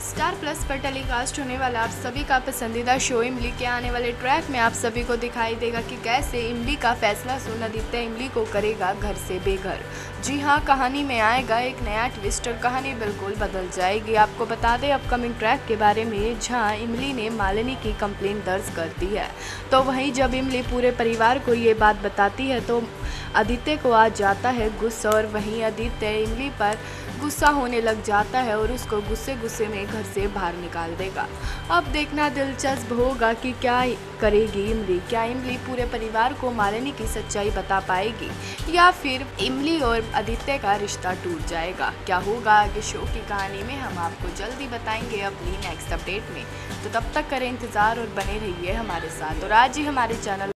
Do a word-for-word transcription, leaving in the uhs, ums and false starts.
Star plus पर telecast होने वाला आप सभी का पसंदीदा शो इमली के आने वाले ट्रैक में आप सभी को दिखाई देगा कि कैसे इमली का फैसला सुन आदित्य इमली को करेगा घर से बेघर। जी हाँ, कहानी में आएगा एक नया ट्विस्ट और कहानी बिल्कुल बदल जाएगी। आपको बता दें अपकमिंग ट्रैक के बारे में, जहाँ इमली ने मालिनी की कंप्लेंट दर्ज कर दी है, तो वहीं जब इमली पूरे परिवार को ये बात बताती है तो आदित्य को आ जाता है गुस्सा और वहीं आदित्य इमली पर गुस्सा होने लग जाता है और उसको गुस्से गुस्से में घर से बाहर निकाल देगा। अब देखना दिलचस्प होगा कि क्या करेगी इमली। क्या इमली पूरे परिवार को मालिनी की सच्चाई बता पाएगी या फिर इमली और आदित्य का रिश्ता टूट जाएगा। क्या होगा आगे शो की कहानी में, हम आपको जल्दी बताएंगे अपनी नेक्स्ट अपडेट में। तो तब तक करें इंतज़ार और बने रहिए हमारे साथ और आज ही हमारे चैनल